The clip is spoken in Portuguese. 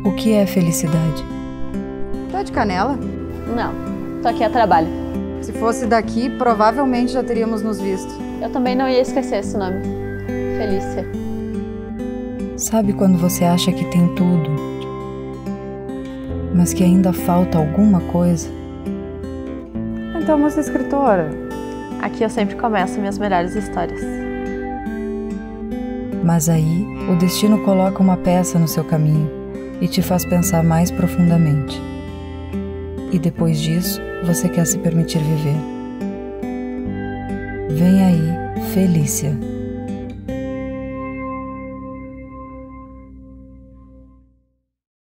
O que é felicidade? Tá de Canela? Não, tô aqui a trabalho. Se fosse daqui, provavelmente já teríamos nos visto. Eu também não ia esquecer esse nome. Felícia. Sabe quando você acha que tem tudo, mas que ainda falta alguma coisa? Então, moça escritora. Aqui eu sempre começo minhas melhores histórias. Mas aí, o destino coloca uma peça no seu caminho e te faz pensar mais profundamente. E depois disso, você quer se permitir viver. Vem aí, Felícia.